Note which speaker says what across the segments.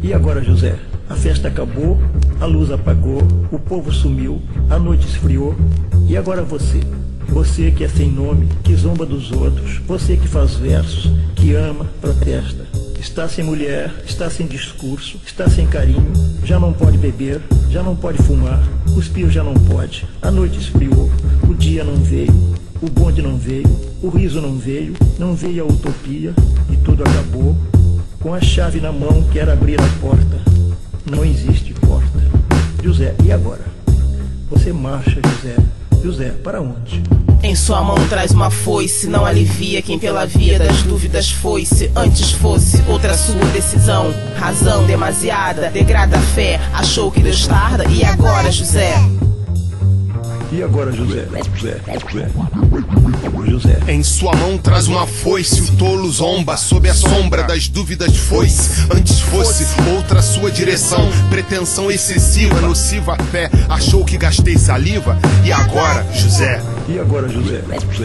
Speaker 1: E agora, José? A festa acabou, a luz apagou, o povo sumiu, a noite esfriou. E agora você? Você que é sem nome, que zomba dos outros, você que faz versos, que ama, protesta. Está sem mulher, está sem discurso, está sem carinho, já não pode beber, já não pode fumar, cuspir já não pode, a noite esfriou, o dia não veio, o bonde não veio, o riso não veio a utopia e tudo acabou. Com a chave na mão quer abrir a porta, não existe porta. José, e agora? Você marcha, José. José, para onde?
Speaker 2: Em sua mão traz uma foice, não alivia quem pela via das dúvidas foi-se. Antes fosse outra sua decisão, razão demasiada, degrada a fé, achou que Deus tarda. E agora, José?
Speaker 1: E agora, José? José.
Speaker 3: Em sua mão traz uma foice, o tolo zomba sob a sombra das dúvidas foi-se. Antes fosse outra sua direção, pretensão excessiva, nociva a fé, achou que gastei saliva. E agora, José?
Speaker 1: E agora, José?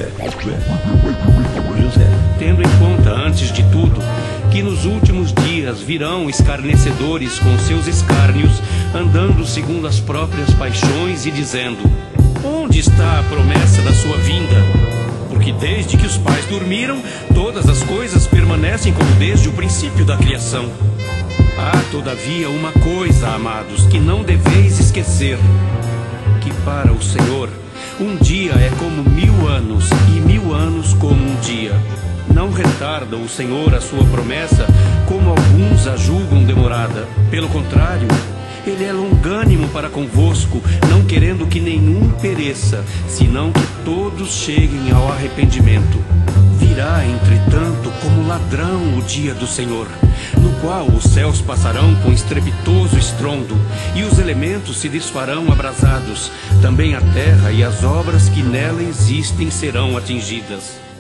Speaker 1: José.
Speaker 4: Tendo em conta, antes de tudo, que nos últimos dias virão escarnecedores com seus escárnios, andando segundo as próprias paixões e dizendo: onde está a promessa da sua vinda? Porque desde que os pais dormiram, todas as coisas permanecem como desde o princípio da criação. Há, todavia, uma coisa, amados, que não deveis esquecer: que para o Senhor um dia é como 1000 anos, e 1000 anos como um dia. Não retarda o Senhor a sua promessa, como alguns a julgam demorada. Pelo contrário, Ele é longânimo para convosco, não querendo que nenhum pereça, senão que todos cheguem ao arrependimento. Virá, entretanto, como ladrão o dia do Senhor, no qual os céus passarão com estrepitoso estrondo, e os elementos se desfarão abrasados. Também a terra e as obras que nela existem serão atingidas.